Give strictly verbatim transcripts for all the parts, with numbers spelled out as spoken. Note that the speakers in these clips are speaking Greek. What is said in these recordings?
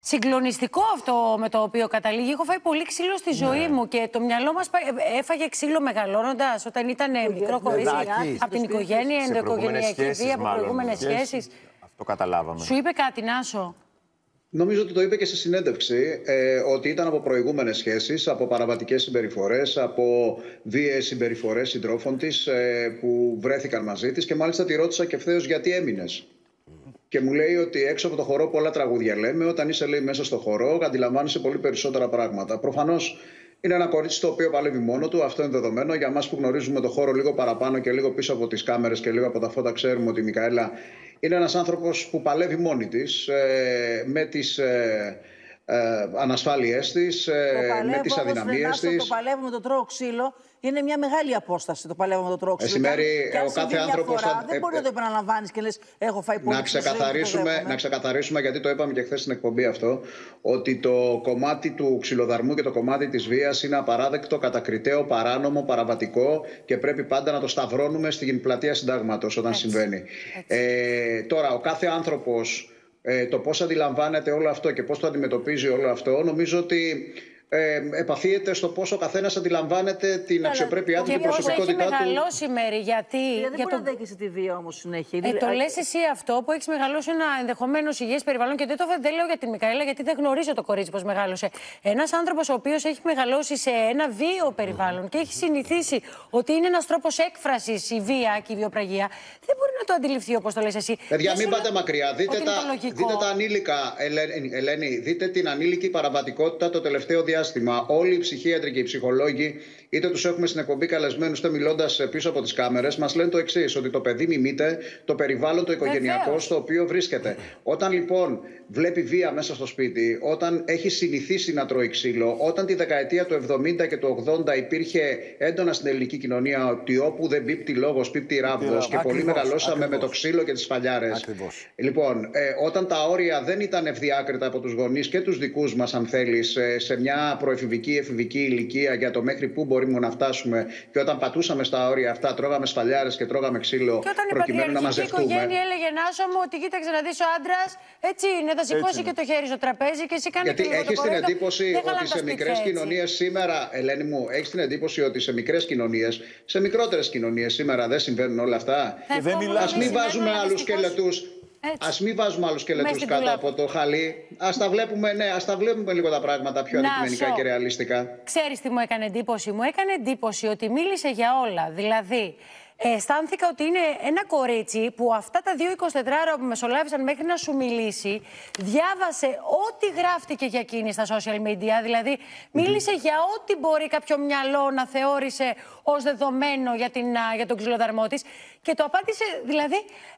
Συγκλονιστικό αυτό με το οποίο καταλήγει. Έχω φάει πολύ ξύλο στη ζωή ναι. μου και το μυαλό μας έφαγε ξύλο μεγαλώνοντας όταν ήταν μικρό κορίτσι από την οικογένεια, ενδοοικογενειακή βία, από προηγούμενες σχέσεις. Αυτό καταλάβαμε. Σου είπε κάτι, Νάσο? Νομίζω ότι το είπε και σε συνέντευξη, ε, ότι ήταν από προηγούμενες σχέσεις, από παραβατικές συμπεριφορές, από βίαιες συμπεριφορές συντρόφων της ε, που βρέθηκαν μαζί της και μάλιστα τη ρώτησα και ευθέως γιατί έμεινες. Και μου λέει ότι έξω από το χορό πολλά τραγούδια λέμε. Όταν είσαι, λέει, μέσα στο χορό, αντιλαμβάνεσαι πολύ περισσότερα πράγματα. Προφανώς είναι ένα κορίτσι το οποίο παλεύει μόνο του. Αυτό είναι δεδομένο. Για εμάς που γνωρίζουμε το χώρο λίγο παραπάνω και λίγο πίσω από τις κάμερες και λίγο από τα φώτα, ξέρουμε ότι η Μικαέλα είναι ένας άνθρωπος που παλεύει μόνη της ε, με τις ε, ε, ανασφάλειές της, ε, με τις αδυναμίες της. Το παλεύω με το τρώω ξύλο. Είναι μια μεγάλη απόσταση το παλεύω με το τρώω ξύλο. Μεσημέρι, ο κάθε άνθρωπος θα... Δεν μπορεί να το επαναλαμβάνεις και λες έχω φάει πολύ. Να ξεκαθαρίσουμε, να ξεκαθαρίσουμε, γιατί το είπαμε και χθες στην εκπομπή αυτό, ότι το κομμάτι του ξυλοδαρμού και το κομμάτι της βίας είναι απαράδεκτο, κατακριτέο, παράνομο, παραβατικό και πρέπει πάντα να το σταυρώνουμε στην πλατεία Συντάγματος όταν Έτσι. συμβαίνει. Έτσι. Ε, τώρα, ο κάθε άνθρωπος, ε, το πώς αντιλαμβάνεται όλο αυτό και πώς το αντιμετωπίζει όλο αυτό, νομίζω ότι Ε, επαφίεται στο πώς ο καθένας αντιλαμβάνεται την Καλά, αξιοπρέπειά του και την προσωπικότητά του. Έχει μεγαλώσει, Μέρη, γιατί. Γιατί δεν μπορεί να δέχεσαι τη βία όμως συνέχεια. Ε, το λες εσύ αυτό που έχεις μεγαλώσει ένα ενδεχομένως υγιές περιβάλλον, και δεν το δεν λέω για την Μικαέλα, γιατί δεν γνωρίζω το κορίτσι πώς μεγάλωσε. Ένας άνθρωπος ο οποίος έχει μεγαλώσει σε ένα βίαιο περιβάλλον mm. και έχει συνηθίσει ότι είναι ένας τρόπος έκφρασης η βία και η βιοπραγία, δεν μπορεί να το αντιληφθεί όπως το λες εσύ. Παιδιά, μην πάτε μακριά. Δείτε τα, δείτε τα ανήλικα, Ελένη, Ελένη, δείτε την ανήλικη παραβατικότητα το τελευταίο διάστημα. Όλοι οι ψυχίατροι και οι ψυχολόγοι, είτε τους έχουμε στην εκπομπή καλεσμένους, είτε μιλώντας πίσω από τις κάμερες, μας λένε το εξής: ότι το παιδί μιμείται το περιβάλλον το οικογενειακό Βεβαίως. στο οποίο βρίσκεται. Όταν λοιπόν βλέπει βία μέσα στο σπίτι, όταν έχει συνηθίσει να τρώει ξύλο, όταν τη δεκαετία του εβδομήντα και του ογδόντα υπήρχε έντονα στην ελληνική κοινωνία ότι όπου δεν πίπτει λόγος, πίπτει ράβδος, και πολύ μεγαλώσαμε ακριβώς. με το ξύλο και τις φαλιάρες. Λοιπόν, ε, όταν τα όρια δεν ήταν ευδιάκριτα από τους γονείς και τους δικούς μας, αν θέλεις, ε, σε μια προεφηβική, εφηβική ηλικία για το μέχρι πού μπορούμε να φτάσουμε, και όταν πατούσαμε στα όρια αυτά, τρώγαμε σφαλιάρες και τρώγαμε ξύλο προκειμένου να μαζευτούμε. Και όταν η οικογένεια έλεγε Νάσο μου ότι κοίταξε να δεις ο άντρας, έτσι είναι, θα σηκώσει και το χέρι στο τραπέζι και εσύ κάνει. Γιατί έχεις την εντύπωση ότι σε μικρές κοινωνίες σήμερα, Ελένη μου, έχεις την εντύπωση ότι σε μικρές κοινωνίες, σε μικρότερες κοινωνίες σήμερα δεν συμβαίνουν όλα αυτά. Ας μην βάζουμε άλλους σκελετούς. Ας μην βάζουμε άλλους σκελετούς κάτω από το χαλί. Ας τα βλέπουμε, ναι, ας τα βλέπουμε λίγο τα πράγματα πιο αντικειμενικά και ρεαλιστικά. Ξέρεις τι μου έκανε εντύπωση? Μου έκανε εντύπωση ότι μίλησε για όλα. Δηλαδή, αισθάνθηκα ότι είναι ένα κορίτσι που αυτά τα δύο εικοσιτετράωρα που μεσολάβησαν μέχρι να σου μιλήσει, διάβασε ό,τι γράφτηκε για εκείνη στα social media. Δηλαδή, μίλησε mm-hmm. για ό,τι μπορεί κάποιο μυαλό να θεώρησε ως δεδομένο για, την, για τον ξυλοδαρμό της. Και το απάντησε, δηλαδή,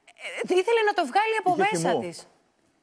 ήθελε να το βγάλει από Είχε μέσα χυμό. της.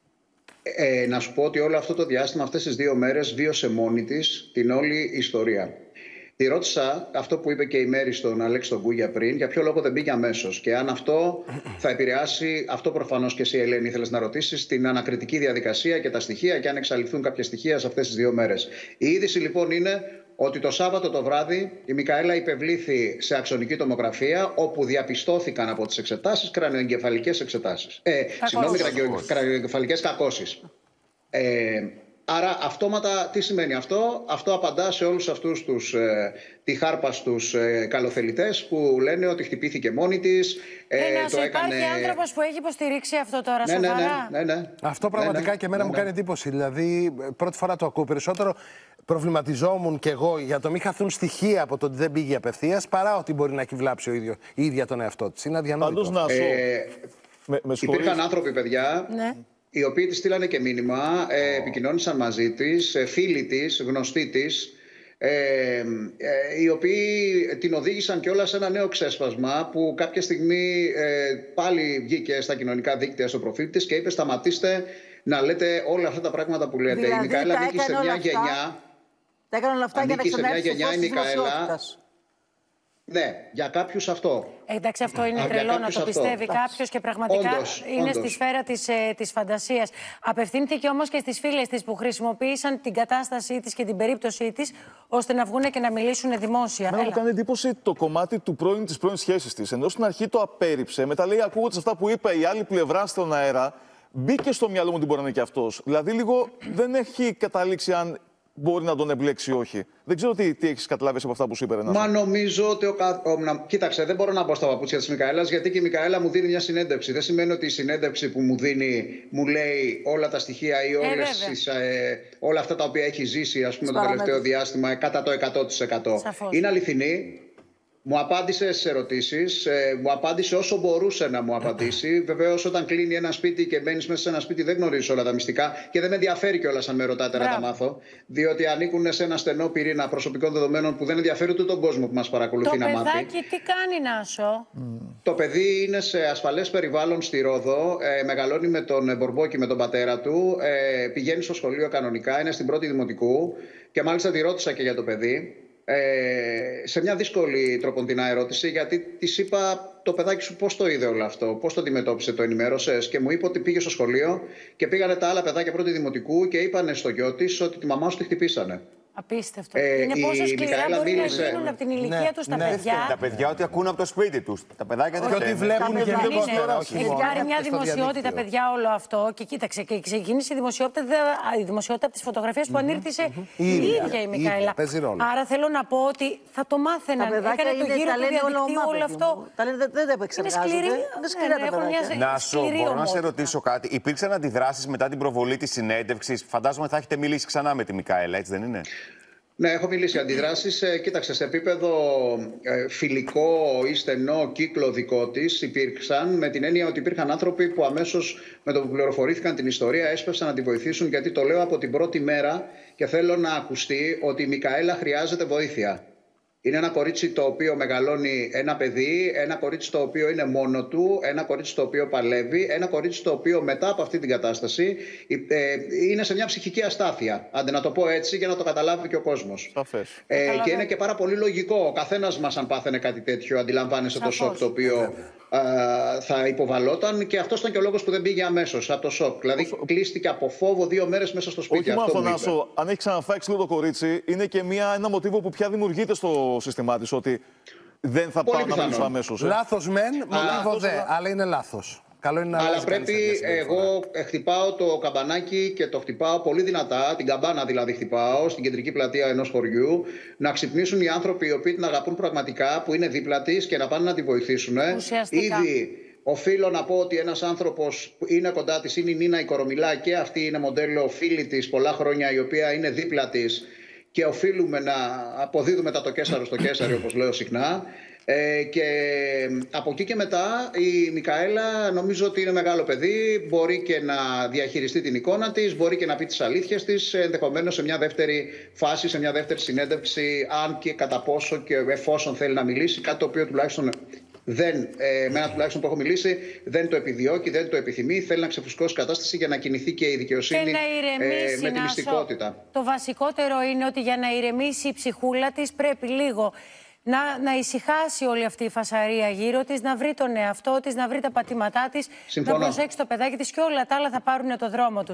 Ε, να σου πω ότι όλο αυτό το διάστημα, αυτές τις δύο μέρες, βίωσε μόνη της την όλη ιστορία. Τη ρώτησα αυτό που είπε και η Μέρη στον Αλέξη τον Κούγια πριν, για ποιο λόγο δεν πήγε αμέσως και αν αυτό θα επηρεάσει, αυτό προφανώς και εσύ, Ελένη, ήθελες να ρωτήσεις, την ανακριτική διαδικασία και τα στοιχεία και αν εξαλειφθούν κάποια στοιχεία σε αυτές τις δύο μέρες. Η είδηση λοιπόν είναι ότι το Σάββατο το βράδυ η Μικαέλα υπευλήθη σε αξονική τομογραφία, όπου διαπιστώθηκαν από τις εξετάσεις κρανιοεγκεφαλικές εξετάσεις. Ε, συγγνώμη, κρανιοεγκεφαλικές κακώσεις. Ε, Άρα αυτόματα τι σημαίνει αυτό? Αυτό απαντά σε όλους αυτούς τους ε, τυχάρπαστους ε, καλοθελητές που λένε ότι χτυπήθηκε μόνη της. Ε, ε, να σου έκανε... υπάρχει άνθρωπος που έχει υποστηρίξει αυτό τώρα, ναι, σοβαρά. Ναι, ναι, ναι, ναι. Αυτό πραγματικά ναι, ναι, και εμένα ναι, ναι. μου κάνει εντύπωση. Δηλαδή, πρώτη φορά το ακούω. Περισσότερο προβληματιζόμουν κι εγώ για το μην χαθούν στοιχεία από το ότι δεν πήγε απευθείας, παρά ότι μπορεί να έχει βλάψει ο ίδιο, η ίδια τον εαυτό της. Είναι αδιανόητο. Πάντως να σου... Ε, με, με υπήρχαν άνθρωποι, παιδιά, ναι. οι οποίοι της στείλανε και μήνυμα, ε, επικοινώνησαν μαζί της, ε, φίλοι της, γνωστοί της, ε, ε, οι οποίοι την οδήγησαν και όλα σε ένα νέο ξέσπασμα που κάποια στιγμή ε, πάλι βγήκε στα κοινωνικά δίκτυα στο προφίλ της και είπε σταματήστε να λέτε όλα αυτά τα πράγματα που λέτε. Δηλαδή, η Μικαέλα ανήκει σε μια γενιά. Τα έκανε όλα αυτά για να ξανάρθει στο φως της δημοσιότητας. Ναι, για κάποιους αυτό. Ε, εντάξει, αυτό είναι Α, τρελό να το πιστεύει κάποιος και πραγματικά όντως, είναι όντως. στη σφαίρα της, ε, της φαντασίας. Απευθύνθηκε όμως και στις φίλες της που χρησιμοποίησαν την κατάστασή της και την περίπτωσή της ώστε να βγουν και να μιλήσουν δημόσια. Μένα μου κάνει εντύπωση το κομμάτι του πρώην, της πρώην σχέσης της. Ενώ στην αρχή το απέρριψε, μετά λέει ακούγοντας αυτά που είπε η άλλη πλευρά στον αέρα, μπήκε στο μυαλό μου ότι μπορεί να είναι και αυτός. Δηλαδή, λίγο δεν έχει καταλήξει αν μπορεί να τον εμπλέξει ή όχι. Δεν ξέρω τι, τι έχεις καταλάβει από αυτά που σου είπε. Ρενάτο. Μα νομίζω ότι. Ο, ο, να, κοίταξε, δεν μπορώ να μπω στα παπούτσια της Μικαέλας, γιατί και η Μικαέλα μου δίνει μια συνέντευξη. Δεν σημαίνει ότι η συνέντευξη που μου δίνει μου λέει όλα τα στοιχεία ή όλες ε, τις, ε, όλα αυτά τα οποία έχει ζήσει, ας πούμε, το τελευταίο διάστημα κατά το εκατό τοις εκατό. Σαφώς. Είναι αληθινή. Μου απάντησε στις ερωτήσεις, ε, μου απάντησε όσο μπορούσε να μου απαντήσει. Βεβαίως, όταν κλείνει ένα σπίτι και μπαίνεις μέσα σε ένα σπίτι, δεν γνωρίζεις όλα τα μυστικά και δεν με ενδιαφέρει κιόλας αν με ρωτάτε να τα μάθω. Διότι ανήκουν σε ένα στενό πυρήνα προσωπικών δεδομένων που δεν ενδιαφέρει ούτε τον κόσμο που μας παρακολουθεί το να μάθει. Το παιδάκι τι κάνει, Νάσο? Mm. Το παιδί είναι σε ασφαλές περιβάλλον στη Ρόδο, ε, μεγαλώνει με τον Μπορμπόκη, με τον πατέρα του, ε, πηγαίνει στο σχολείο κανονικά, είναι στην πρώτη δημοτικού και μάλιστα τη ρώτησα και για το παιδί. Ε, σε μια δύσκολη τροποντινά ερώτηση, γιατί της είπα το παιδάκι σου πώς το είδε όλο αυτό, πώς το αντιμετώπισε, το ενημέρωσες, και μου είπε ότι πήγε στο σχολείο και πήγανε τα άλλα παιδάκια πρώτη δημοτικού και είπανε στο γιο της ότι τη μαμά σου τη χτυπήσανε. Απίστευτο. Ε, είναι πόσο σκληρά μπορεί μίλησε. να γίνουν από την ηλικία Ναι, τους τα ναι. παιδιά. Τα παιδιά ότι ακούν από το σπίτι τους. Τα παιδάκια δεν Και ότι βλέπουν Τα παιδιά γενικότερα. είναι- Έχει πάρει μια δημοσιότητα, παιδιά, όλο αυτό. Και κοίταξε, και ξεκίνησε η δημοσιότητα, η δημοσιότητα από τις φωτογραφίες που ανήρτησε η ίδια η Μικαέλα. Παίζει ρόλο. Άρα θέλω να πω ότι θα το μάθαιναν. Τα παιδάκια Έκανε το είναι, γύρο τα του λένε όλα διαδικτύου ομά, όλο παιδί αυτό. μου. Τα λένε, δεν, δεν τα επεξεργάζονται. σκληρή. Είναι σκληρά Ναι, τα έχουν μια- παιδάκια. Να σου, σκληρή μπορώ να σε ομότητα. ρωτήσω κάτι. Υπήρξαν αντιδράσεις μετά την προβολή της συνέντευξης? Φαντάζομαι θα έχετε μιλήσει ξανά με τη Μικαέλα, έτσι δεν είναι? Ναι, έχω μιλήσει. Αντιδράσεις, ε, κοίταξε, σε επίπεδο ε, φιλικό ή στενό κύκλο δικό της υπήρξαν, με την έννοια ότι υπήρχαν άνθρωποι που αμέσως με το που πληροφορήθηκαν την ιστορία έσπευσαν να τη βοηθήσουν, γιατί το λέω από την πρώτη μέρα και θέλω να ακουστεί ότι η Μικαέλα χρειάζεται βοήθεια. Είναι ένα κορίτσι το οποίο μεγαλώνει ένα παιδί, ένα κορίτσι το οποίο είναι μόνο του, ένα κορίτσι το οποίο παλεύει, ένα κορίτσι το οποίο μετά από αυτή την κατάσταση ε, είναι σε μια ψυχική αστάθεια. Άντε να το πω έτσι για να το καταλάβει και ο κόσμος. Σαφές. Ε, και είναι και πάρα πολύ λογικό. Ο καθένας μας, αν πάθαινε κάτι τέτοιο, αντιλαμβάνεσαι το σοκ το οποίο α, θα υποβαλόταν. Και αυτός ήταν και ο λόγος που δεν πήγε αμέσως από το σοκ. Δηλαδή κλείστηκε από φόβο δύο μέρες μέσα στο σπίτι. Όχι αυτό μόνο μου αυτό, είπε. Νάσο, αν έχει ξαναφάει ξύλο το κορίτσι, είναι και μια, ένα μοτίβο που πια δημιουργείται στο σύστημά της, ότι δεν θα Πολύ πάω να πιθανό. μιλήσω αμέσως. Ε. Λάθος μεν, μοτίβο δε, αλλά είναι λάθος. Καλό είναι να Αλλά αλλάζει κανείς πρέπει, τέτοια συμπεριφορά. εγώ χτυπάω το καμπανάκι και το χτυπάω πολύ δυνατά, την καμπάνα δηλαδή χτυπάω, στην κεντρική πλατεία ενός χωριού, να ξυπνήσουν οι άνθρωποι οι οποίοι την αγαπούν πραγματικά, που είναι δίπλα της και να πάνε να τη βοηθήσουν. Ουσιαστικά. Ήδη οφείλω να πω ότι ένας άνθρωπος που είναι κοντά της είναι η Νίνα η Κορομιλά, και αυτή είναι μοντέλο φίλη της πολλά χρόνια, η οποία είναι δίπλα της, και οφείλουμε να αποδίδουμε τα το κέσαρο στο κέσαρο, όπως λέω συχνά. Ε, και από εκεί και μετά η Μικαέλα νομίζω ότι είναι μεγάλο παιδί, μπορεί και να διαχειριστεί την εικόνα της, μπορεί και να πει τις αλήθειες της, ενδεχομένως σε μια δεύτερη φάση, σε μια δεύτερη συνέντευξη, αν και κατά πόσο και εφόσον θέλει να μιλήσει, κάτι το οποίο τουλάχιστον δεν, ε, εμένα τουλάχιστον που έχω μιλήσει, δεν το επιδιώκει, δεν το επιθυμεί, θέλει να ξεφουσκώσει κατάσταση για να κινηθεί και η δικαιοσύνη και να ηρεμήσει, ε, με τη Νάσο. μυστικότητα. Το βασικότερο είναι ότι για να ηρεμήσει η ψυχούλα της πρέπει λίγο να, να ησυχάσει όλη αυτή η φασαρία γύρω της, να βρει τον εαυτό της, να βρει τα πατήματά της, Συμφωνώ. να προσέξει το παιδάκι της, και όλα τα άλλα θα πάρουν το δρόμο του.